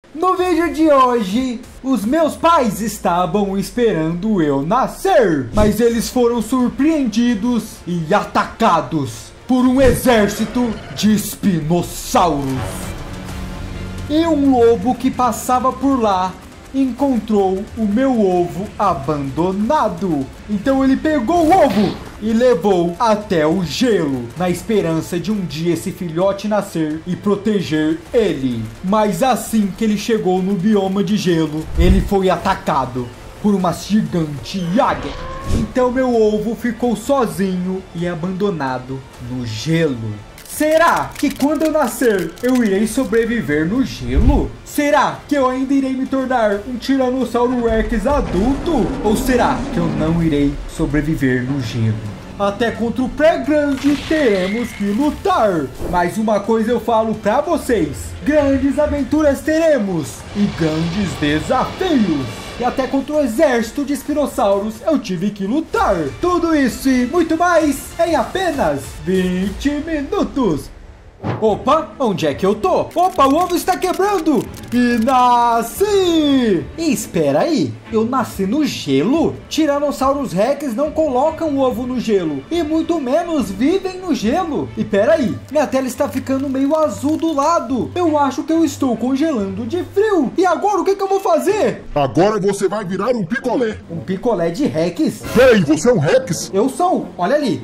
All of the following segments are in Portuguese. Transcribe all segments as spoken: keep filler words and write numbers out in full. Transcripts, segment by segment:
No vídeo de hoje, os meus pais estavam esperando eu nascer, mas eles foram surpreendidos e atacados por um exército de espinossauros. E um lobo que passava por lá encontrou o meu ovo abandonado. Então ele pegou o ovo e levou até o gelo, na esperança de um dia esse filhote nascer e proteger ele. Mas assim que ele chegou no bioma de gelo, ele foi atacado por uma gigante águia. Então meu ovo ficou sozinho e abandonado no gelo. Será que quando eu nascer, eu irei sobreviver no gelo? Será que eu ainda irei me tornar um Tiranossauro Rex adulto? Ou será que eu não irei sobreviver no gelo? Até contra o pré-grande teremos que lutar. Mas uma coisa eu falo pra vocês: grandes aventuras teremos e grandes desafios. E até contra o exército de espinossauros eu tive que lutar. Tudo isso e muito mais em apenas vinte minutos. Opa, onde é que eu tô? Opa, o ovo está quebrando! E nasci! E espera aí, eu nasci no gelo? Tiranossauros Rex não colocam o ovo no gelo, e muito menos vivem no gelo. E pera aí, minha tela está ficando meio azul do lado. Eu acho que eu estou congelando de frio. E agora o que, que eu vou fazer? Agora você vai virar um picolé. Um picolé de Rex? Ei, você é um Rex? Eu sou, olha ali.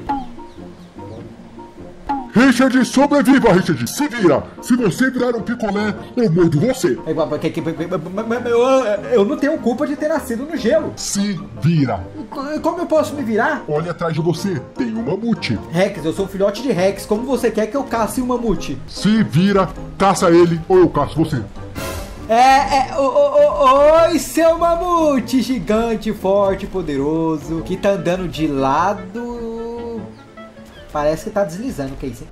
Richard, sobreviva, Richard. Se vira. Se você virar um picolé, eu mordo você. Eu não tenho culpa de ter nascido no gelo. Se vira. Como eu posso me virar? Olha atrás de você. Tem um mamute. Rex, eu sou um filhote de Rex. Como você quer que eu casse um mamute? Se vira, caça ele ou eu caço você. É, é, o, o, oi, seu mamute gigante, forte, poderoso, que tá andando de lado. Parece que tá deslizando, o que é isso, hein?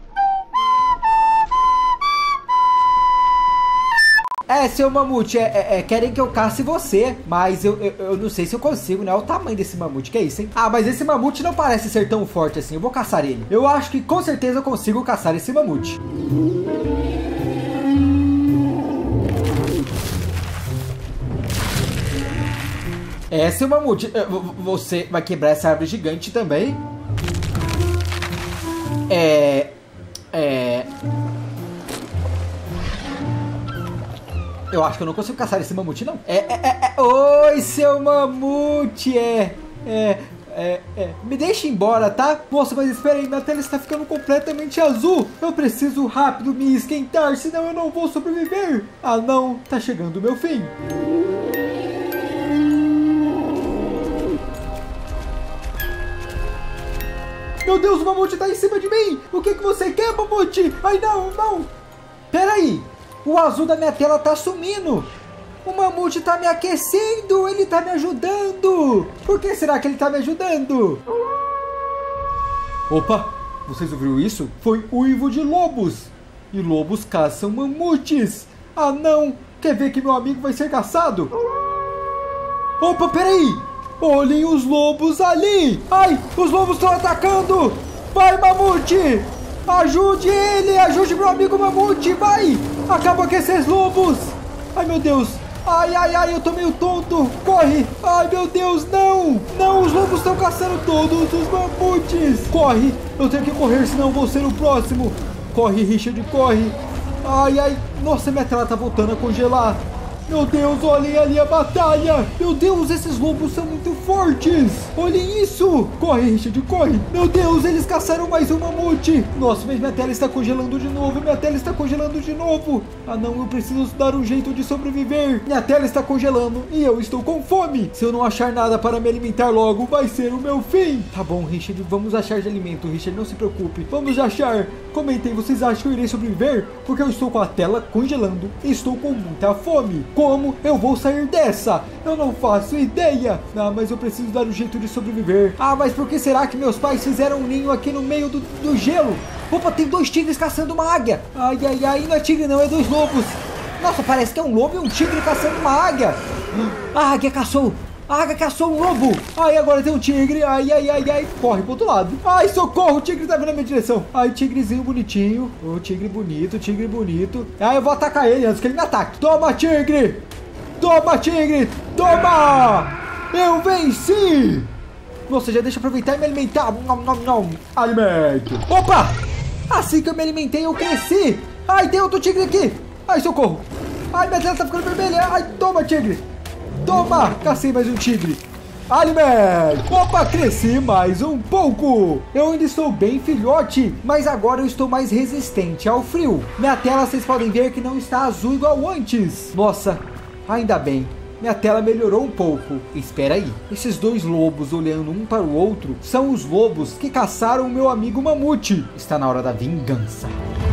É, seu mamute, é, é, é, querem que eu casse você, mas eu, eu, eu não sei se eu consigo, né? Olha o tamanho desse mamute, que é isso, hein? Ah, mas esse mamute não parece ser tão forte assim, eu vou caçar ele. Eu acho que com certeza eu consigo caçar esse mamute. É, seu mamute, você vai quebrar essa árvore gigante também? É... É... Eu acho que eu não consigo caçar esse mamute, não. É, é, é, é... Oi, seu mamute! É... É... É... É... Me deixa embora, tá? Nossa, mas espera aí, minha tela está ficando completamente azul. Eu preciso rápido me esquentar, senão eu não vou sobreviver. Ah, não. Tá chegando o meu fim. Meu Deus, o mamute tá em cima de mim! O que que você quer, mamute? Ai, não, não! Pera aí! O azul da minha tela tá sumindo! O mamute tá me aquecendo! Ele tá me ajudando! Por que será que ele tá me ajudando? Opa! Vocês ouviram isso? Foi uivo de lobos! E lobos caçam mamutes! Ah, não! Quer ver que meu amigo vai ser caçado? Opa, pera aí! Olhem os lobos ali! Ai, os lobos estão atacando! Vai, mamute! Ajude ele! Ajude meu amigo mamute! Vai! Acaba com esses lobos! Ai, meu Deus! Ai, ai, ai, eu tô meio tonto! Corre! Ai, meu Deus, não! Não, os lobos estão caçando todos os mamutes! Corre! Eu tenho que correr, senão eu vou ser o próximo! Corre, Richard, corre! Ai, ai! Nossa, minha tela tá voltando a congelar! Meu Deus, olhem ali a batalha! Meu Deus, esses lobos são muito fortes! Olhem isso! Corre, Richard, corre! Meu Deus, eles caçaram mais um mamute! Nossa, mas minha tela está congelando de novo! Minha tela está congelando de novo! Ah não, eu preciso dar um jeito de sobreviver! Minha tela está congelando e eu estou com fome! Se eu não achar nada para me alimentar logo, vai ser o meu fim! Tá bom, Richard, vamos achar de alimento, Richard, não se preocupe! Vamos achar! Comentem, vocês acham que eu irei sobreviver? Porque eu estou com a tela congelando e estou com muita fome! Como eu vou sair dessa? Eu não faço ideia. Ah, mas eu preciso dar um jeito de sobreviver. Ah, mas por que será que meus pais fizeram um ninho aqui no meio do, do gelo? Opa, tem dois tigres caçando uma águia. Ai, ai, ai, não é tigre não, é dois lobos. Nossa, parece que é um lobo e um tigre caçando uma águia. A águia caçou A águia caçou um lobo. Ai, agora tem um tigre. Ai, ai, ai, ai. Corre pro outro lado. Ai, socorro. O tigre tá vindo na minha direção. Ai, tigrezinho bonitinho. O tigre bonito, tigre bonito. Ai, eu vou atacar ele antes que ele me ataque. Toma, tigre. Toma, tigre. Toma. Eu venci. Nossa, já deixa eu aproveitar e me alimentar. Não, não, não. Alimento. Opa. Assim que eu me alimentei, eu cresci. Ai, tem outro tigre aqui. Ai, socorro. Ai, minha tela tá ficando vermelha. Ai, toma, tigre. Toma, cacei mais um tigre. Alimento. Opa, cresci mais um pouco. Eu ainda estou bem filhote, mas agora eu estou mais resistente ao frio. Minha tela, vocês podem ver que não está azul igual antes. Nossa, ainda bem. Minha tela melhorou um pouco. Espera aí, esses dois lobos olhando um para o outro são os lobos que caçaram o meu amigo mamute. Está na hora da vingança.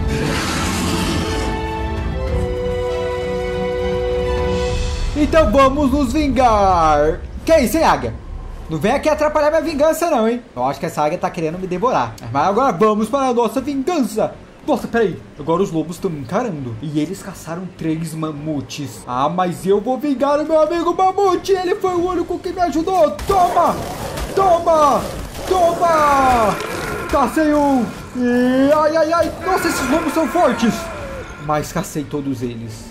Então vamos nos vingar. Que isso, hein, águia? Não vem aqui atrapalhar minha vingança não, hein? Eu acho que essa águia tá querendo me devorar. Mas agora vamos para a nossa vingança. Nossa, peraí. Agora os lobos estão me encarando. E eles caçaram três mamutes. Ah, mas eu vou vingar o meu amigo mamute. Ele foi o único que me ajudou. Toma! Toma! Toma! Cacei um. E... Ai, ai, ai. Nossa, esses lobos são fortes. Mas cacei todos eles.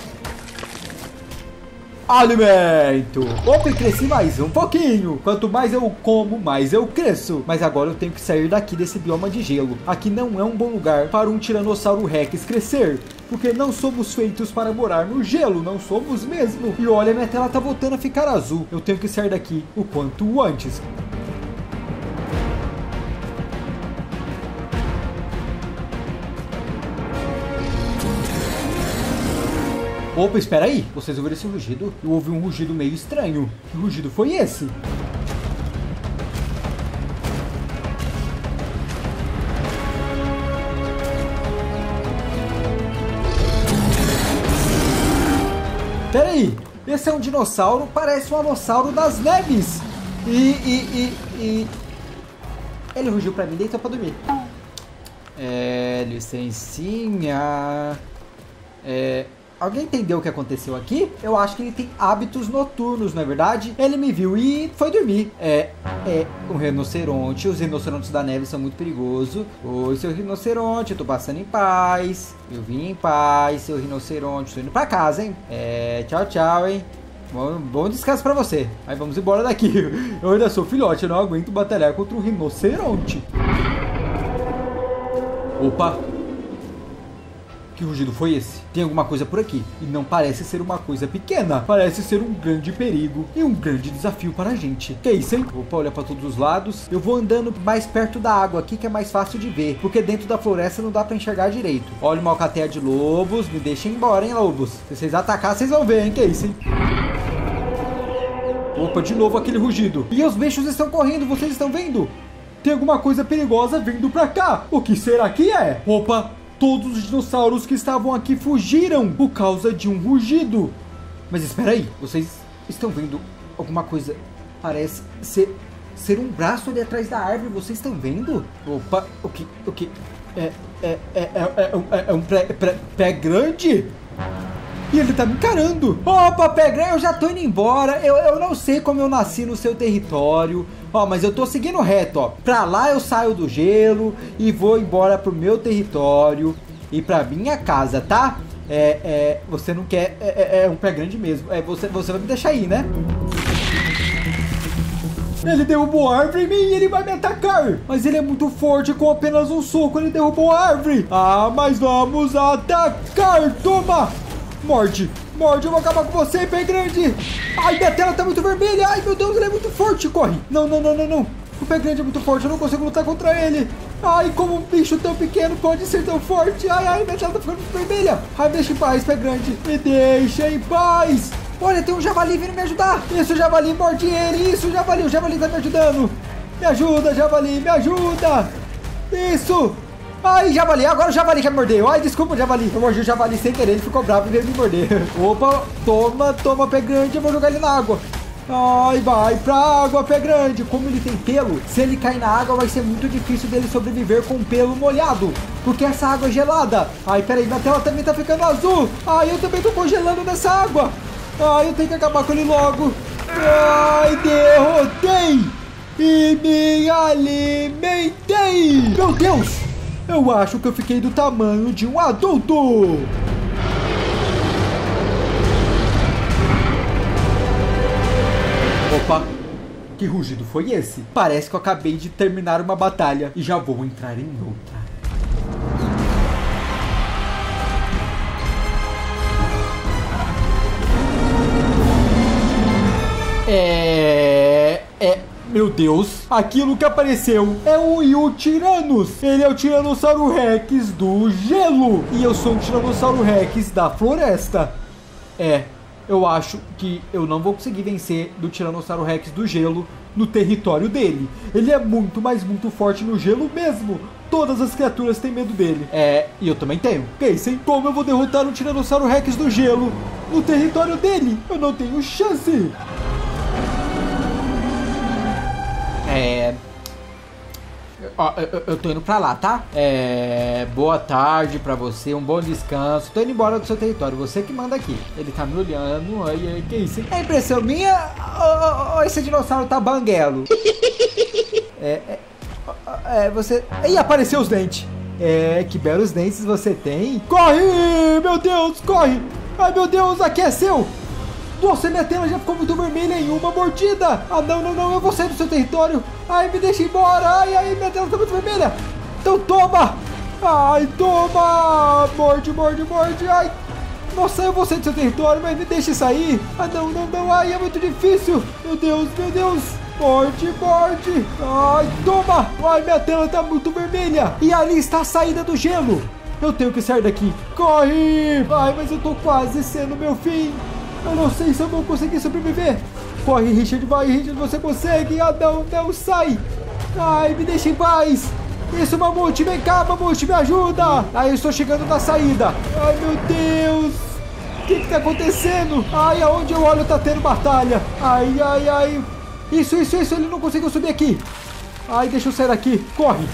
Alimento. Opa, cresci mais um pouquinho. Quanto mais eu como, mais eu cresço. Mas agora eu tenho que sair daqui desse bioma de gelo. Aqui não é um bom lugar para um Tiranossauro Rex crescer, porque não somos feitos para morar no gelo. Não somos mesmo. E olha, minha tela tá voltando a ficar azul. Eu tenho que sair daqui o quanto antes. Opa, espera aí. Vocês ouviram esse rugido? Eu ouvi um rugido meio estranho. Que rugido foi esse? Espera aí. Esse é um dinossauro. Parece um alossauro das neves. E, e, e, e... Ele rugiu pra mim, deitou pra dormir. É... Licencinha... É... Alguém entendeu o que aconteceu aqui? Eu acho que ele tem hábitos noturnos, não é verdade? Ele me viu e foi dormir. É, é um rinoceronte. Os rinocerontes da neve são muito perigosos. Oi, seu rinoceronte, eu tô passando em paz. Eu vim em paz, seu rinoceronte. Tô indo pra casa, hein? É, tchau, tchau, hein? Bom, bom descanso pra você. Aí vamos embora daqui. Eu ainda sou filhote, eu não aguento batalhar contra um rinoceronte. Opa! Que rugido foi esse? Tem alguma coisa por aqui. E não parece ser uma coisa pequena. Parece ser um grande perigo e um grande desafio para a gente. Que isso, hein? Opa, olha para todos os lados. Eu vou andando mais perto da água aqui, que é mais fácil de ver. Porque dentro da floresta não dá para enxergar direito. Olha uma alcateia de lobos. Me deixem embora, hein, lobos? Se vocês atacar, vocês vão ver, hein? Que isso, hein? Opa, de novo aquele rugido. E os bichos estão correndo, vocês estão vendo? Tem alguma coisa perigosa vindo para cá. O que será que é? Opa! Todos os dinossauros que estavam aqui fugiram por causa de um rugido. Mas espera aí, vocês estão vendo alguma coisa? Parece ser, ser um braço ali atrás da árvore, vocês estão vendo? Opa, o que? O que? É, é, é, é, é, é um pé, pé, pé grande? E ele tá me encarando. Opa, pé grande, eu já tô indo embora. Eu, eu não sei como eu nasci no seu território. Ó, mas eu tô seguindo reto, ó. Pra lá eu saio do gelo e vou embora pro meu território e pra minha casa, tá? É, é, você não quer... É, é, é um pé grande mesmo. É, você, você vai me deixar aí, né? Ele derrubou a árvore em mim e ele vai me atacar. Mas ele é muito forte, com apenas um soco ele derrubou a árvore. Ah, mas vamos atacar. Toma! Morde. Morde, eu vou acabar com você, pé grande. Ai, minha tela tá muito vermelha. Ai, meu Deus, ele é muito forte. Corre. Não, não, não, não, não. O pé grande é muito forte, eu não consigo lutar contra ele. Ai, como um bicho tão pequeno pode ser tão forte. Ai, ai, minha tela tá ficando muito vermelha. Ai, me deixa em paz, pé grande. Me deixa em paz. Olha, tem um javali vindo me ajudar. Isso, javali, morde ele. Isso, javali, o javali tá me ajudando. Me ajuda, javali, me ajuda. Isso. Ai, javali, agora o javali já me mordeu. Ai, desculpa, javali. Eu mordi o javali sem querer, ele ficou bravo e veio me morder. Opa, toma, toma, pé grande. Eu vou jogar ele na água. Ai, vai pra água, pé grande. Como ele tem pelo, se ele cair na água vai ser muito difícil dele sobreviver com o pelo molhado, porque essa água é gelada. Ai, peraí, minha tela também tá ficando azul. Ai, eu também tô congelando nessa água. Ai, eu tenho que acabar com ele logo. Ai, derrotei! E me alimentei! Meu Deus! Eu acho que eu fiquei do tamanho de um adulto! Opa! Que rugido foi esse? Parece que eu acabei de terminar uma batalha e já vou entrar em outra. É... É... Meu Deus, aquilo que apareceu é o Yutiranos. Ele é o Tiranossauro Rex do gelo. E eu sou o Tiranossauro Rex da floresta. É, eu acho que eu não vou conseguir vencer do Tiranossauro Rex do gelo no território dele. Ele é muito, mas muito forte no gelo mesmo. Todas as criaturas têm medo dele. É, e eu também tenho. Pensem, como eu vou derrotar o Tiranossauro Rex do gelo no território dele? Eu não tenho chance. É... Ó, eu, eu tô indo pra lá, tá? É... Boa tarde pra você, um bom descanso. Tô indo embora do seu território, você que manda aqui. Ele tá me olhando, ai, que isso? É impressão minha ou, ou esse dinossauro tá banguelo? É... é, é você... Ih, apareceu os dentes. É, que belos dentes você tem. Corre, meu Deus, corre. Ai, meu Deus, aqui é seu. Nossa, minha tela já ficou muito vermelha em uma mordida. Ah, não, não, não, eu vou sair do seu território. Ai, me deixa embora. Ai, ai, minha tela tá muito vermelha. Então toma. Ai, toma. Morde, morde, morde. Ai, nossa, eu vou sair do seu território, mas me deixe sair. Ah, não, não, não. Ai, é muito difícil. Meu Deus, meu Deus. Morde, morde. Ai, toma. Ai, minha tela tá muito vermelha. E ali está a saída do gelo. Eu tenho que sair daqui. Corre. Ai, mas eu tô quase sendo meu fim. Eu não sei se eu vou conseguir sobreviver. Corre, Richard, vai, Richard, você consegue. Ah, não, não, sai. Ai, me deixa em paz. Isso, Mamute, vem cá, Mamute, me ajuda. Ai, eu estou chegando na saída. Ai, meu Deus. O que que tá acontecendo? Ai, aonde eu olho tá tendo batalha. Ai, ai, ai. Isso, isso, isso, ele não conseguiu subir aqui. Ai, deixa eu sair daqui. Corre.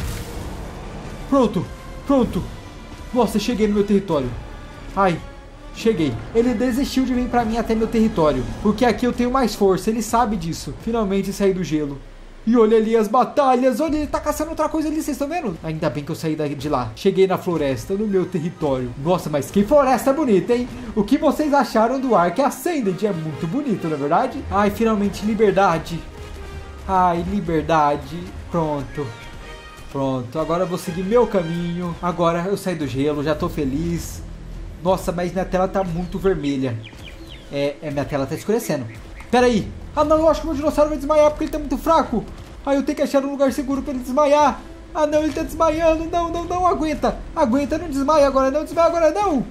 Pronto, pronto. Nossa, cheguei no meu território. Ai. Cheguei. Ele desistiu de vir pra mim até meu território, porque aqui eu tenho mais força, ele sabe disso. Finalmente saí do gelo. E olha ali as batalhas, olha, ele tá caçando outra coisa ali, vocês estão vendo? Ainda bem que eu saí de lá. Cheguei na floresta, no meu território. Nossa, mas que floresta bonita, hein? O que vocês acharam do Ark Ascended? É muito bonito, não é verdade? Ai, finalmente liberdade. Ai, liberdade. Pronto. Pronto, agora eu vou seguir meu caminho. Agora eu saí do gelo, já tô feliz. Nossa, mas minha tela tá muito vermelha. É, é, minha tela tá escurecendo. Pera aí. Ah, não, eu acho que o meu dinossauro vai desmaiar porque ele tá muito fraco. Ah, eu tenho que achar um lugar seguro pra ele desmaiar. Ah, não, ele tá desmaiando. Não, não, não, aguenta. Aguenta, não desmaia agora, não desmaia agora, não.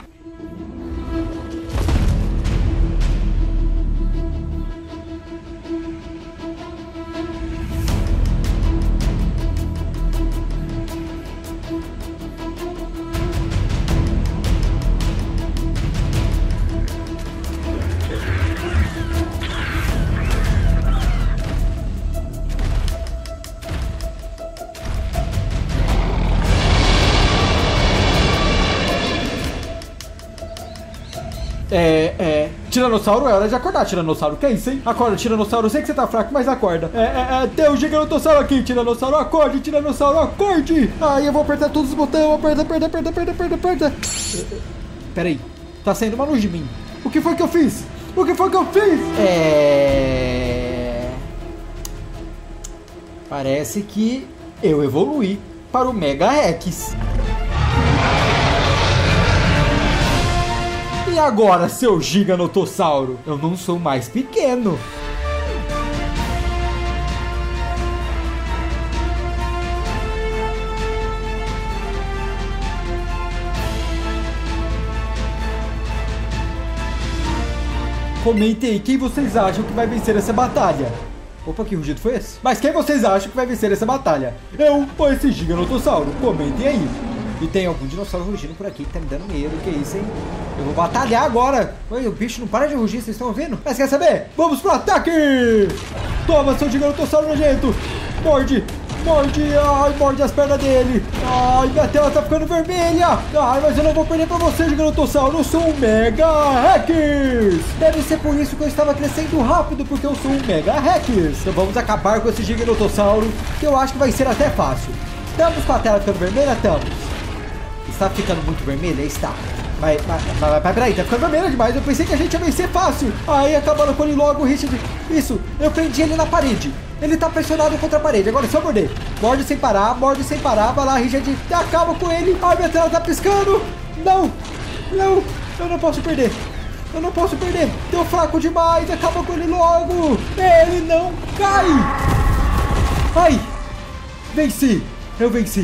É, é... Tiranossauro, é hora de acordar, Tiranossauro. Que é isso, hein? Acorda, Tiranossauro. Eu sei que você tá fraco, mas acorda. É, é, é... Tem um Giganotossauro aqui, Tiranossauro. Acorde, Tiranossauro, acorde. Ai, eu vou apertar todos os botões. Aperta, aperta, aperta, aperta, aperta, aperta. Pera aí. Tá saindo uma luz de mim. O que foi que eu fiz? O que foi que eu fiz? É... Parece que eu evoluí para o Mega Rex. E agora, seu Giganotossauro? Eu não sou mais pequeno. Comentem aí quem vocês acham que vai vencer essa batalha. Opa, que rugido foi esse? Mas quem vocês acham que vai vencer essa batalha? Eu ou esse Giganotossauro? Comentem aí. E tem algum dinossauro rugindo por aqui que tá me dando medo. Que isso, hein? Eu vou batalhar agora. Oi, o bicho não para de rugir, vocês estão ouvindo? Mas quer saber? Vamos pro ataque! Toma, seu Giganotossauro nojento! Morde! Morde, ai, morde as pernas dele. Ai, minha tela tá ficando vermelha. Ai, mas eu não vou perder pra você, Gigantossauro. Eu sou um Mega Hackers. Deve ser por isso que eu estava crescendo rápido, porque eu sou um Mega Hackers. Então vamos acabar com esse Gigantossauro, que eu acho que vai ser até fácil. Estamos com a tela ficando vermelha? Estamos. Está ficando muito vermelha? Está. Mas, mas, mas, mas peraí, tá ficando vermelho demais. Eu pensei que a gente ia vencer fácil. Aí acabaram com ele logo, Richard. Isso, eu prendi ele na parede. Ele tá pressionado contra a parede. Agora é só morder. Morde sem parar, morde sem parar. Vai lá, Richard. Acaba com ele. Ai, minha tela tá piscando. Não, não, eu não posso perder. Eu não posso perder. Tô fraco demais. Acaba com ele logo. Ele não cai. Ai, venci. Eu venci.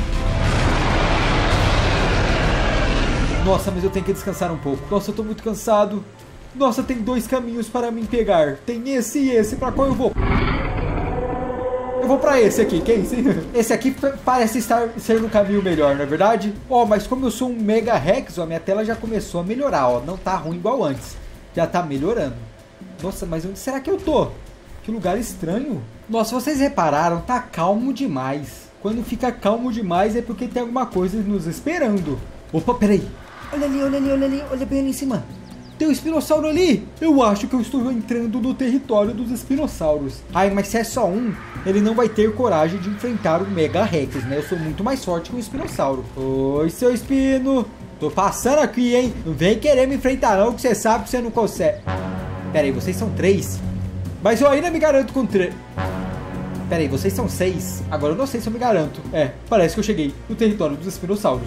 Nossa, mas eu tenho que descansar um pouco. Nossa, eu tô muito cansado. Nossa, tem dois caminhos para me pegar. Tem esse e esse. Pra qual eu vou? Eu vou pra esse aqui, que é esse? Esse aqui parece estar ser no caminho melhor, não é verdade? Ó, oh, mas como eu sou um Mega Rex, ó, minha tela já começou a melhorar, ó. Não tá ruim igual antes. Já tá melhorando. Nossa, mas onde será que eu tô? Que lugar estranho. Nossa, vocês repararam, tá calmo demais. Quando fica calmo demais é porque tem alguma coisa nos esperando. Opa, peraí. Olha ali, olha ali, olha ali, olha bem ali em cima. Tem um espinossauro ali. Eu acho que eu estou entrando no território dos espinossauros. Ai, mas se é só um, ele não vai ter coragem de enfrentar o Mega Rex, né? Eu sou muito mais forte que o espinossauro. Oi, seu espino. Tô passando aqui, hein? Não vem querer me enfrentar não, que você sabe que você não consegue. Pera aí, vocês são três? Mas eu ainda me garanto com três. Pera aí, vocês são seis? Agora eu não sei se eu me garanto. É, parece que eu cheguei no território dos espinossauros.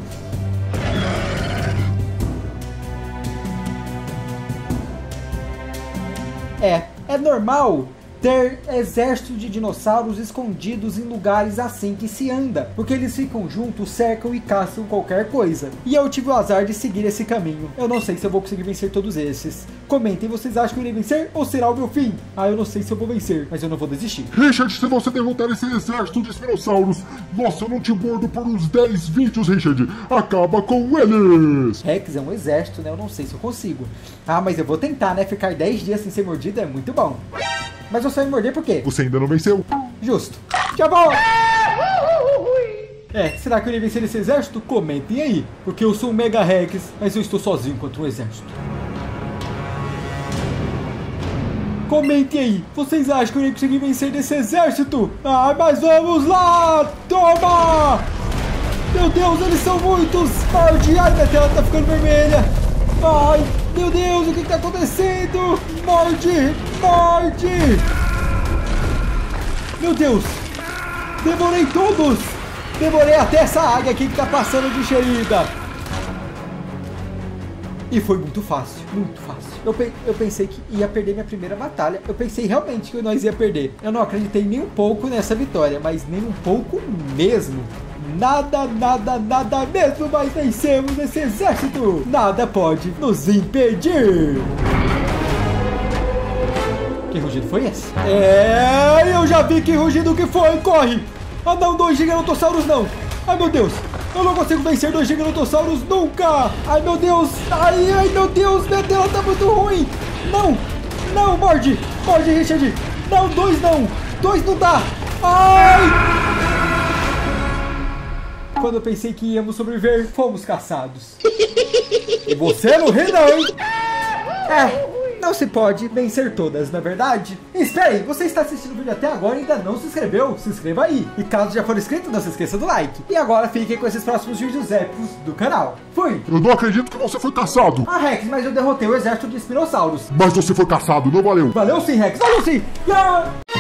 É, é normal ter exército de dinossauros escondidos em lugares assim que se anda, porque eles ficam juntos, cercam e caçam qualquer coisa. E eu tive o azar de seguir esse caminho. Eu não sei se eu vou conseguir vencer todos esses. Comentem, vocês acham que eu irei vencer ou será o meu fim? Ah, eu não sei se eu vou vencer, mas eu não vou desistir. Richard, se você derrotar esse exército de espinossauros, nossa, eu não te mordo por uns dez, vinte, Richard. Acaba com eles! Rex é um exército, né? Eu não sei se eu consigo. Ah, mas eu vou tentar, né? Ficar dez dias sem ser mordido é muito bom. Mas você vai me morder por quê? Você ainda não venceu. Justo. Tchau, bom! É, será que eu irei vencer esse exército? Comentem aí. Porque eu sou um Mega Rex, mas eu estou sozinho contra um exército. Comentem aí. Vocês acham que eu irei conseguir vencer desse exército? Ah, mas vamos lá! Toma! Meu Deus, eles são muitos! Morde! Ai, minha tela tá ficando vermelha! Ai, meu Deus, o que está acontecendo? Morde! Morde! Meu Deus! Devorei todos! Devorei até essa águia aqui que tá passando de ferida! E foi muito fácil, muito fácil. Eu, pe eu pensei que ia perder minha primeira batalha. Eu pensei realmente que nós ia perder. Eu não acreditei nem um pouco nessa vitória, mas nem um pouco mesmo. Nada, nada, nada mesmo, mas vencemos esse exército. Nada pode nos impedir. Que rugido foi esse? É, eu já vi que rugido que foi. Corre. Ah não, dois Giganotossauros não. Ai meu Deus, eu não consigo vencer dois Giganotossauros nunca. Ai meu Deus, ai, ai meu Deus, minha tela tá muito ruim. Não, não, morde, morde Richard. Não, dois não, dois não dá. Ai. Quando eu pensei que íamos sobreviver, fomos caçados. E você não ri não, hein? É, não se pode vencer todas, não é verdade? Espera aí, você está assistindo o vídeo até agora e ainda não se inscreveu? Se inscreva aí. E caso já for inscrito, não se esqueça do like. E agora fiquem com esses próximos vídeos épicos do canal. Fui! Eu não acredito que você foi caçado. Ah, Rex, mas eu derrotei o exército de espinossauros. Mas você foi caçado, não valeu. Valeu sim, Rex, valeu sim! Yeah!